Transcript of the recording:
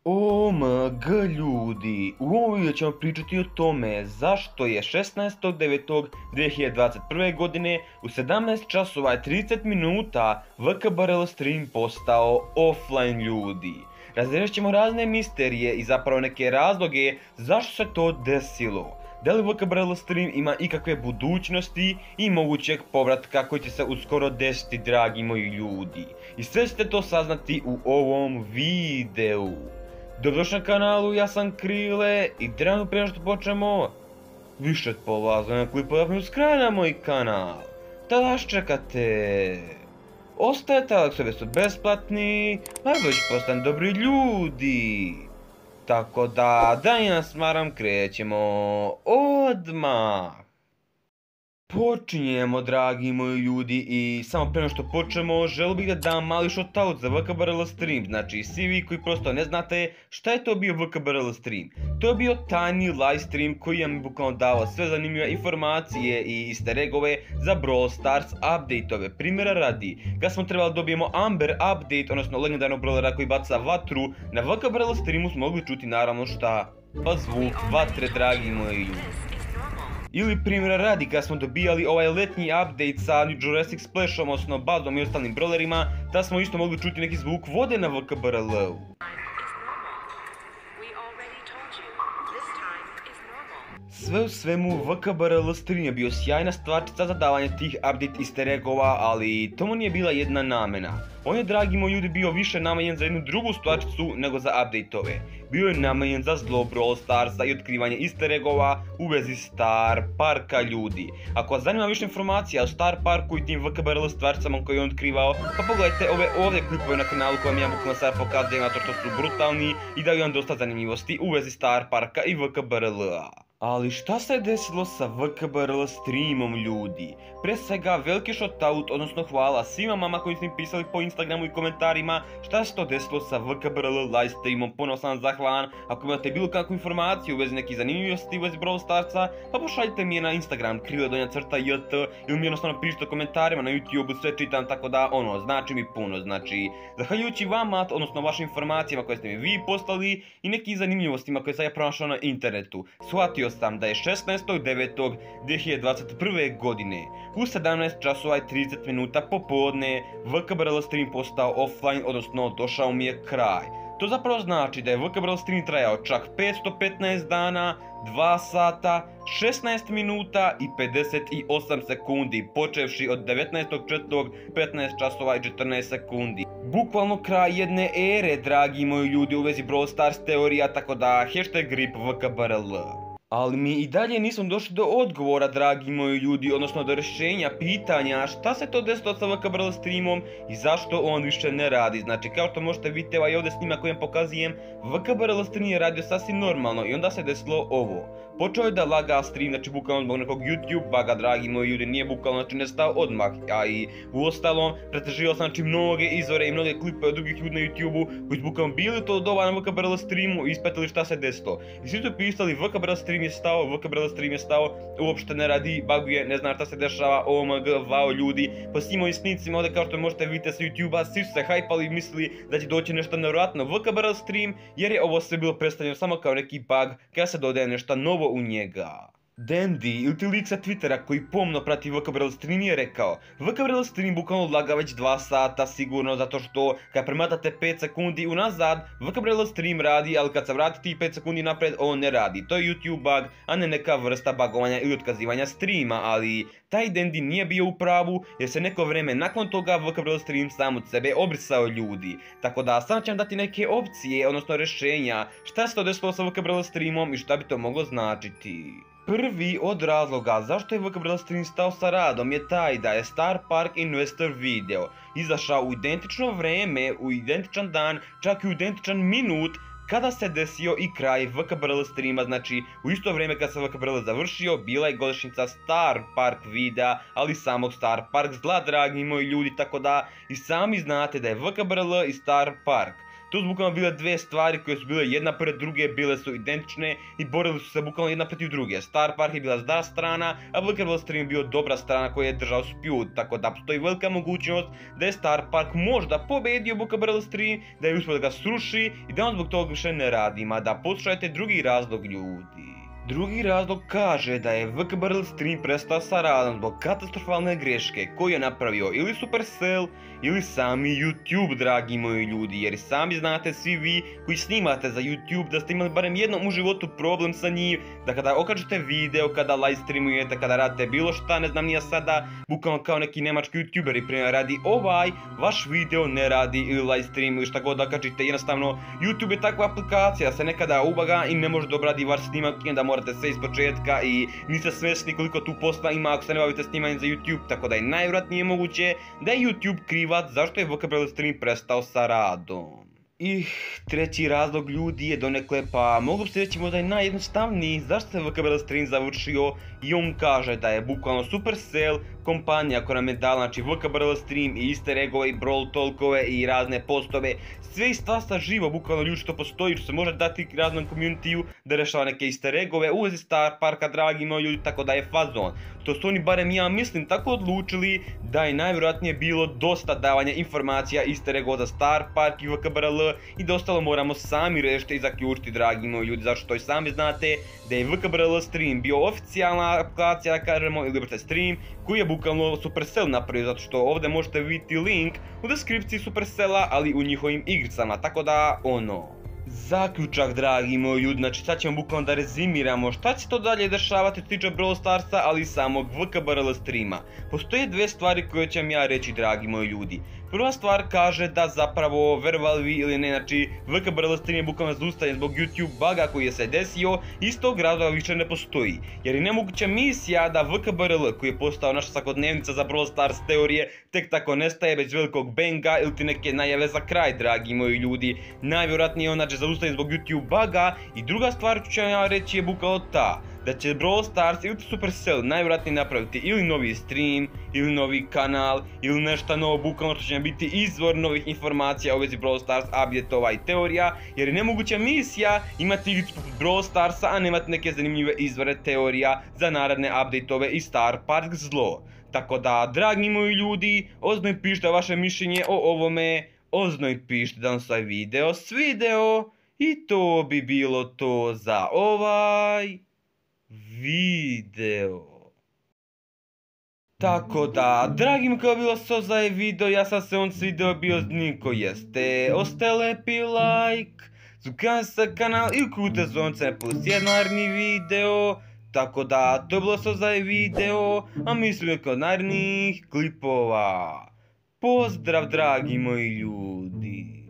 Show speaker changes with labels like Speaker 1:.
Speaker 1: OMG ljudi, u ovom videu ćemo pričati o tome zašto je 16.9.2021. godine u 17 časova i 30 minuta VKBRL stream postao offline ljudi. Razriješit ćemo razne misterije i zapravo neke razloge zašto se to desilo. Da li VKBRL stream ima ikakve budućnosti i mogućeg povratka koji će se uskoro desiti, dragi moji ljudi. I sve ćete to saznati u ovom videu. Dobrodošli na kanalu, ja sam Krile i trenutno prije što počnemo više polazanja klipova, subscribe na moj kanal. Tada vas čekate. Ostajete, ali sve su besplatni, a već postane dobri ljudi. Tako da ja smaram, krećemo odmah. Počinjemo, dragi moji ljudi, i samo prema što počnemo želio bih da dam mali shoutout za VKBRL stream. Znači, svi vi koji prosto ne znate šta je to bio VKBRL stream. To je bio tajni live stream koji je mi bukvalno dao sve zanimljive informacije i easter eggove za Brawl Stars update-ove. Primjera radi, kad smo trebali dobijemo Amber update, odnosno legendarnog brawlera koji baca vatru, na VKBRL streamu smo mogli čuti naravno šta? Pa zvuk vatre, dragi moji ljudi. Ili primjera radi, kad smo dobijali ovaj letnji update sa New Jurassic Splashom, odnosno bazom i ostalim brawlerima, da smo isto mogli čuti neki zvuk vode na VKBRL-u. Sve u svemu, VKBRL stream je bio sjajna stvarčica za davanje tih update easter eggova, ali tomu nije bila jedna namena. On je, dragi moji ljudi, bio više namenjen za jednu drugu stvarčicu nego za update-ove. Bio je namenjen za zlo Brawl Starsa i otkrivanje easter eggova u vezi Star Parka ljudi. Ako vas zanima više informacija o Star Parku i tim VKBRL stvarčicama koje je on otkrivao, pa pogledajte ove ovdje klipove na kanalu koje vam ja bukvalno sad pokazujem, zato što su brutalni i daju vam dosta zanimljivosti u vezi Star Parka i VKBRL-a. Ali šta se je desilo sa VKBRL streamom ljudi? Pre svega veliki shoutout, odnosno hvala svima mama koji su mi pisali po Instagramu i komentarima šta se to desilo sa VKBRL live streamom. Ponovno sam zahvalan. Ako imate bilo kakvu informaciju u vezi nekih zanimljivosti u vezi Brawl Starsa, pa pošaljite mi je na Instagram krile_jt ili mi jednostavno pišite u komentarima na YouTube, sve čitam, tako da znači mi puno. Znači, zahvaljujući vama, odnosno vašim informacijama koje ste mi vi poslali i nekim zanimljivostima koje sam ja pronašao na internetu, shvatio sam da je 16.9.2021. godine u 17 časova i 30 minuta popodne VKBRL stream postao offline, odnosno došao mi je kraj. To zapravo znači da je VKBRL stream trajao čak 515 dana, 2 sata, 16 minuta i 58 sekundi, počevši od 19.4. 15 časova i 14 sekundi. Bukvalno kraj jedne ere, dragi moji ljudi, u vezi Brawl Stars teorija, tako da hashtag RIP VKBRL. Ali mi i dalje nismo došli do odgovora, dragi moji ljudi, odnosno do rješenja pitanja šta se to desilo sa VKBRL streamom i zašto on više ne radi. Znači, kao što možete vidjeti ovaj ovdje snimak koji vam pokazujem, VKBRL stream je radio sasvim normalno i onda se desilo ovo. Počeo je da laga stream, znači bukvalno zbog nekog YouTube buga, dragi moji ljudi, nije bukvalno, znači nestao odmah. A i u ostalom, pretraživao sam znači mnoge izvore i mnoge klipe od drugih ljudi na YouTube-u koji su bukvalno bili to doba na VKBRL streamu i ispratili šta se desilo. I svi su pisali VKBRL stream je stao, uopšte ne radi, buguje, ne zna šta se dešava, OMG, wow ljudi. Po svim ovim snicima ovdje, kao što možete vidjeti sa YouTube-a, svi su se hajpali i mislili da će doći nešto nevjerojatno VKBRL stream, jer je ovo sve bilo predstavljeno samo kao neki bug kada se dodaje nešto novo u njega. Dandy, ili ti lik sa Twittera koji pomno prati VKBRL stream, je rekao: VKBRL stream bukvalno laga već 2 sata sigurno, zato što kad prematate 5 sekundi unazad, VKBRL stream radi, ali kad se vrati tih 5 sekundi napred, on ne radi. To je YouTube bug, a ne neka vrsta bugovanja ili otkazivanja streama, ali taj Dandy nije bio u pravu, jer se neko vreme nakon toga VKBRL stream sam od sebe obrisao ljudi. Tako da sam ću vam dati neke opcije, odnosno rješenja, šta se to desilo sa VKBRL streamom i šta bi to moglo značiti. Prvi od razloga zašto je VKBRL stream stao sa radom je taj da je Star Park Investor video izašao u identično vreme, u identičan dan, čak i u identičan minut kada se desio i kraj VKBRL streama. Znači, u isto vrijeme kad se VKBRL završio, bila je godišnjica Star Park videa, ali samog Star Park zla, dragi moji ljudi, tako da i sami znate da je VKBRL i Star Park To su bukvalno bile dve stvari koje su bile jedna pred druge, bile su identične i borili su se bukvalno jedna protiv druge. Star Park je bila zla strana, a Vuckerball Stream je bio dobra strana koja je držao spjut, tako da postoji velika mogućnost da je Star Park možda pobedio Vuckerball Stream, da je uspio da ga sruši i da on zbog toga više ne radi, mada poslušajte drugi razlog ljudi. Drugi razlog kaže da je Vuckerball Stream prestao sa radom zbog katastrofalne greške koju je napravio ili Supercell ili sami YouTube, dragi moji ljudi, jer i sami znate svi vi koji snimate za YouTube da ste imali barem jednom u životu problem sa njim, da kada okačete video, kada live streamujete, kada radite bilo šta, ne znam nije sada, bukvalno kao neki nemački YouTuberi, primjer radi vaš video ne radi ili live stream ili šta god da okačite, jednostavno YouTube je takva aplikacija da se nekada ubaga i ne može da obradi vaš snimak i onda morate sve iz početka i niste svjesni koliko tu posla ima ako se ne bavite snimanjem za YouTube, tako da je najvjerojatnije moguće da je YouTube krivac zašto je Vuckerball Stream prestao sa radom. I treći razlog ljudi je donekle, pa mogu se reći možda i najjednostavniji zašto se Vuckerball Stream završio i on kaže da je bukvalno Supercell kompanija koja nam je dala, znači Vuckerball Stream i easter eggove i brawl talkove i razne postove, sve i svašta živo, bukvalno ljudi što postoji, što se može dati raznom communitiju da rešava neke easter eggove u vezi Star Parka, dragi moji ljudi, tako da je fazon. To su oni, barem ja mislim, tako odlučili da je najvjerojatnije bilo dosta davanja informacija easter eggova za Star Park i Vuckerball i da ostalo moramo sami rešiti i zaključiti, dragi moji ljudi, zato što i sami znate da je Vuckerball Stream bio oficijalna aplikacija, da kažemo, ili brate stream, koji je bukvalno Supercell napravio, zato što ovdje možete vidjeti link u deskripciji Supercella, ali u njihovim igricama, tako da zaključak, dragi moji ljudi, znači sad ćemo bukvalno da rezimiramo šta će to dalje dešavati što tiče Brawl Starsa, ali i samog Vuckerball Streama. Postoje dve stvari koje ću vam ja reći, dragi moji ljudi. Prva stvar kaže da zapravo, verovali vi ili ne, znači Vuckerball Stream je bukvalno zaustavljen zbog YouTube buga koji je se desio, iz tog razloga više ne postoji. Jer je nemoguća misija da Vuckerball, koji je postao naša svakodnevnica za Brawl Stars teorije, tek tako nestaje bez velikog benga ili ti neke najave za kraj, dragi moji ljudi. Najvjerojatnije on će zaustaviti zbog YouTube buga i druga stvar ću vam ja reći je bukvalno ta, da će Brawl Stars ili Supercell najvjerojatnije napraviti ili novi stream, ili novi kanal, ili nešto novo, bukvalno što će nam biti izvor novih informacija u vezi Brawl Stars, update-ova i teorija, jer je nemoguća misija imati igricu poput Brawl Starsa, a nemati neke zanimljive izvore teorija za naredne update-ove i Star Park zlo. Tako da, dragi moji ljudi, ozbiljno pišite vaše mišljenje o ovome, ozbiljno pišite da vam se ovaj video svideo i to bi bilo to za ovaj video. Tako da, dragi mi kao bilo so za ovaj video, ja sam se on svideo bio niko jeste. Ostaje lepi like, subscribe se kanal i uključite zvonce plus jedan naredni video. Tako da, to je bilo so za ovaj video, a mi smo kod narednih klipova. Pozdrav, dragi moji ljudi.